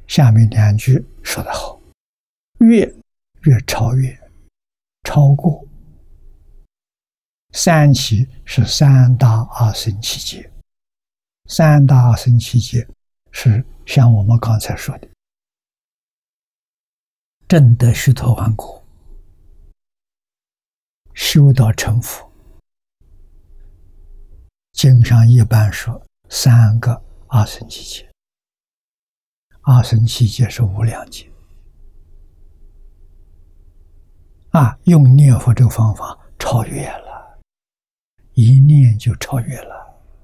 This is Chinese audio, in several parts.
下面两句说得好，越超越，超过三起是三大阿僧祇劫。三大阿僧祇劫是像我们刚才说的，证得须陀洹果，修到成佛。经上一般说三个阿僧祇劫，阿僧祇劫是无量劫。用念佛这个方法超越了，一念就超越了。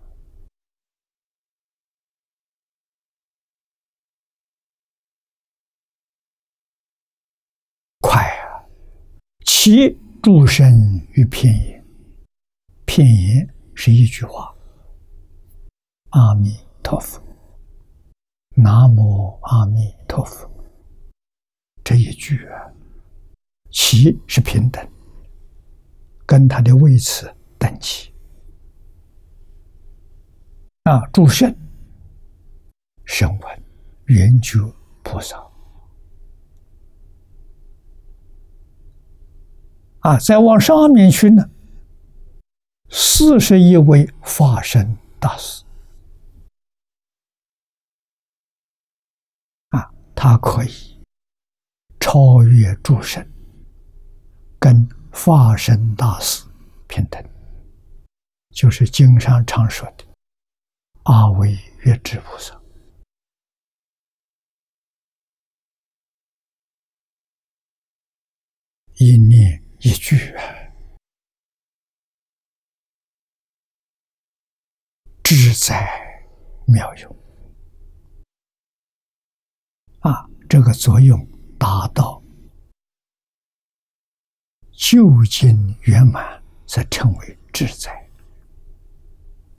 快啊！其诸生于片言，片言是一句话：阿弥陀佛，南无阿弥陀佛。这一句其是平等，跟他的位次等齐。诸圣声闻缘觉菩萨再往上面去呢，41位法身大士他可以超越诸圣，跟法身大士平等，就是经上常说的阿惟越致菩萨。一念一句志在妙用这个作用达到究竟圆满，才称为志在。